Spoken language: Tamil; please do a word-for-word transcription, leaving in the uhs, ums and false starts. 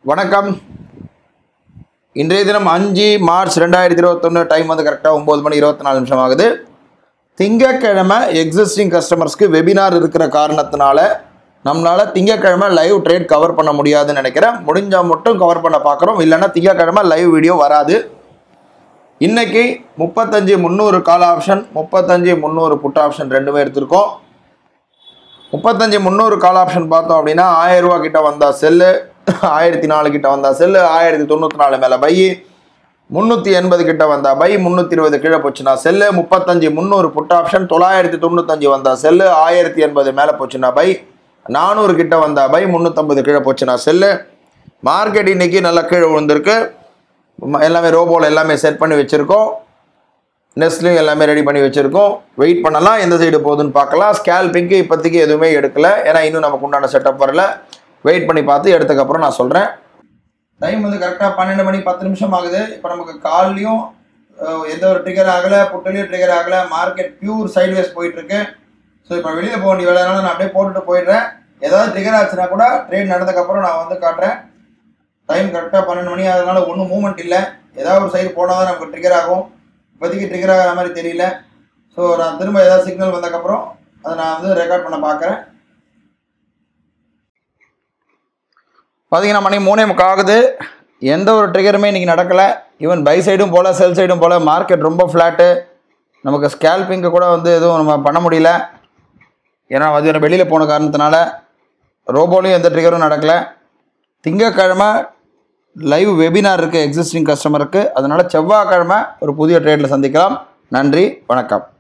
வணக்கம். இன்றைய தினம் அஞ்சு மார்ச் ரெண்டாயிரத்தி இருபத்தொன்று. டைம் வந்து கரெக்டாக ஒம்பது மணி இருபத்தி நாலு நிமிஷம் ஆகுது. திங்கக்கிழமை எக்ஸிஸ்டிங் கஸ்டமர்ஸ்க்கு வெபினார் இருக்கிற காரணத்தினால நம்மளால் திங்கக்கிழமை லைவ் ட்ரேட் கவர் பண்ண முடியாதுன்னு நினைக்கிறேன். முடிஞ்சால் மட்டும் கவர் பண்ண பார்க்குறோம், இல்லைன்னா திங்கக்கிழமை லைவ் வீடியோ வராது. இன்றைக்கி முப்பத்தஞ்சு முந்நூறு கால் ஆப்ஷன், முப்பத்தஞ்சு முந்நூறு புட் ஆப்ஷன் ரெண்டுமே எடுத்திருக்கோம். முப்பத்தஞ்சு முந்நூறு கால் ஆப்ஷன் பார்த்தோம் அப்படின்னா ஆயிரம் ரூபா கிட்ட வந்தால் செல்லு, ஆயிரத்தி நாலு கிட்ட வந்தால் செல்லு, ஆயிரத்தி தொண்ணூற்றி நாலு மேலே பை, முந்நூற்றி எண்பது கிட்ட வந்தால் பை, முந்நூற்றி இருபது கீழே போச்சுன்னா செல்லு. முப்பத்தஞ்சு முந்நூறு புட் ஆப்ஷன் தொள்ளாயிரத்தி தொண்ணூத்தஞ்சு வந்தால் செல்லு, ஆயிரத்தி எண்பது மேலே போச்சுன்னா பை, நானூறு கிட்ட வந்தால் பை, முந்நூற்றம்பது கீழே போச்சுன்னா செல்லு. மார்க்கெட் இன்றைக்கி நல்லா கீழே விழுந்திருக்கு. எல்லாமே ரோபோவில் எல்லாமே செட் பண்ணி வச்சுருக்கோம். நெஸ்ட்லையும் எல்லாமே ரெடி பண்ணி வச்சுருக்கோம். வெயிட் பண்ணலாம், எந்த சைடு போகுதுன்னு பார்க்கலாம். ஸ்கேல்பிங்க்கு இப்போதைக்கு எதுவுமே எடுக்கலை, ஏன்னா இன்னும் நமக்கு உண்டான செட்டப் வரல. வெயிட் பண்ணி பார்த்து எடுத்ததுக்கப்புறம் நான் சொல்கிறேன். டைம் வந்து கரெக்டாக பன்னெண்டு மணி பத்து நிமிஷம் ஆகுது. இப்போ நமக்கு கால்லையும் எந்த ஒரு ட்ரிகர் ஆகலை, புட்டுலையும் ட்ரிகர் ஆகலை. மார்க்கெட் பியூர் சைட்வேஸ் போயிட்டுருக்கு. ஸோ இப்போ வெளியில் போக வேண்டிய வேலைனால நான் அப்படியே போட்டுட்டு போயிடுறேன். ஏதாவது ட்ரிகர் ஆச்சுன்னா கூட ட்ரேட் நடந்ததுக்கப்புறம் நான் வந்து காட்டுறேன். டைம் கரெக்டாக பன்னெண்டு மணி ஆகிறதுனால ஒன்றும் மூவ்மெண்ட் இல்லை. ஏதாவது ஒரு சைடு போனால் தான் நமக்கு ட்ரிகர் ஆகும். இப்போதைக்கு ட்ரிகர் ஆகிற மாதிரி தெரியல. ஸோ நான் திரும்ப ஏதாவது சிக்னல் வந்ததுக்கப்புறம் அதை நான் வந்து ரெக்கார்ட் பண்ண பார்க்குறேன். பார்த்தீங்கன்னா மணி மூணே முக்கால் ஆகுது. எந்த ஒரு ட்ரிகருமே இன்றைக்கி நடக்கலை. ஈவன் பை சைடும் போல் செல் சைடும் போல். மார்க்கெட் ரொம்ப ஃப்ளாட்டு. நமக்கு ஸ்கேல்பிங்கு கூட வந்து எதுவும் நம்ம பண்ண முடியல, ஏன்னா அது வெளியில் போன காரணத்தினால. ரோபோலையும் எந்த ட்ரிகரும் நடக்கலை. திங்கக்கிழமை லைவ் வெபினார் இருக்குது எக்ஸிஸ்டிங் கஸ்டமருக்கு. அதனால் செவ்வாய்க்கிழமை ஒரு புதிய ட்ரேடில் சந்திக்கலாம். நன்றி, வணக்கம்.